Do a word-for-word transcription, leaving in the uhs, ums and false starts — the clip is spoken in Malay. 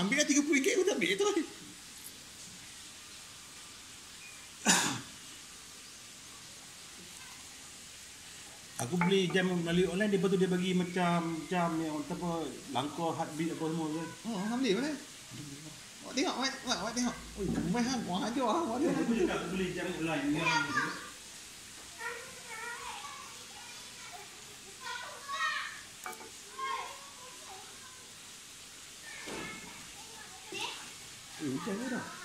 ambil lah tiga puluh ringgit aku tak ambil tu. Aku beli jam melalui online, dia betul dia bagi macam macam yang apa langkah heartbeat apa semua kan. Oh, hang beli mana? Awak tengok, awak, awak, awak tengok. Oi, gemai hang, wah ajar hang. Awak tengok. Betul juga aku beli jam online yang Eh, hujan ke dah?